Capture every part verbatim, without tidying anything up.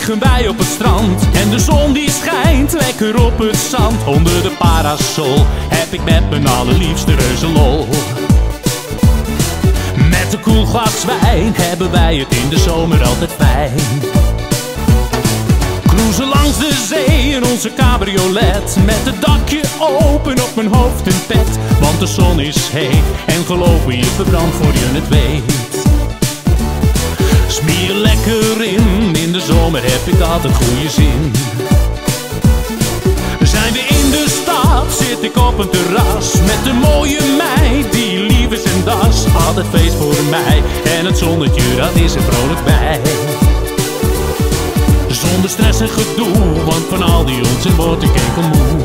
liggen wij op het strand en de zon die schijnt lekker op het zand. Onder de parasol heb ik met mijn allerliefste reuze lol. Met een koel glas wijn hebben wij het in de zomer altijd fijn. Cruisen langs de zee in onze cabriolet, met het dakje open op mijn hoofd een pet. Want de zon is heet en geloof me, je verbrandt voor je het weet. Smier lekker in, in de zomer heb ik altijd goede zin. Zijn we in de stad, zit ik op een terras met een mooie meid die lief is en das. Altijd feest voor mij en het zonnetje, dat is er vrolijk bij. Zonder stress en gedoe, want van al die onzin word ik enkel moe.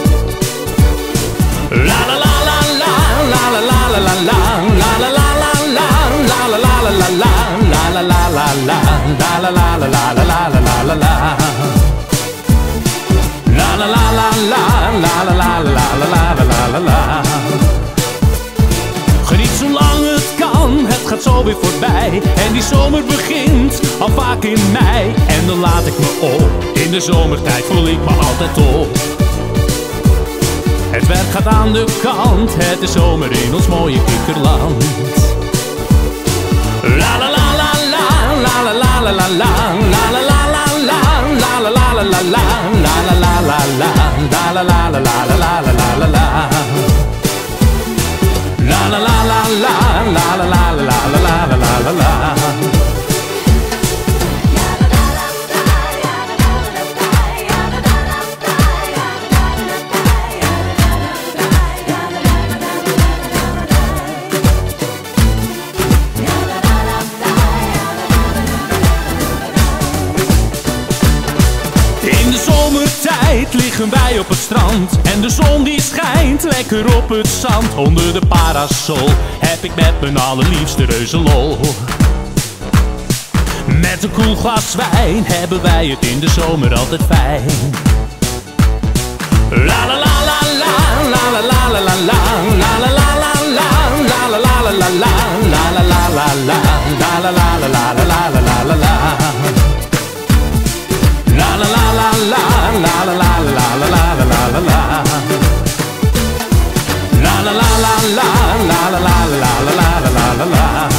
La la la la la, la la la la la la, la la la la la, la la la la la la, la la la la la, la la la la la la la la la la. La la la la la, la la la la la la la la la. Geniet zolang het kan, het gaat zo weer voorbij. En die zomer begint al vaak in mei. En dan laat ik me op, in de zomertijd voel ik me altijd top. Het werk gaat aan de kant, het is zomer in ons mooie kikkerland. La la la la la, la la la la la la, la la la la la, la la la la la la, la la la la la, la la la la la la la la la la. La la la la la, la la la la la la la la la la. In de zomertijd liggen wij op het strand en de zon die schijnt lekker op het zand. Onder de parasol heb ik met mijn allerliefste reuze lol. Met een koel glas wijn hebben wij het in de zomer altijd fijn. La la la la la, la la la la la la, la la la la la, la la la la la la, la la la la la, la la la la la la la la la. La la la la la, la la la la la la la la la la. La la la la la, la la la la la la la la la la.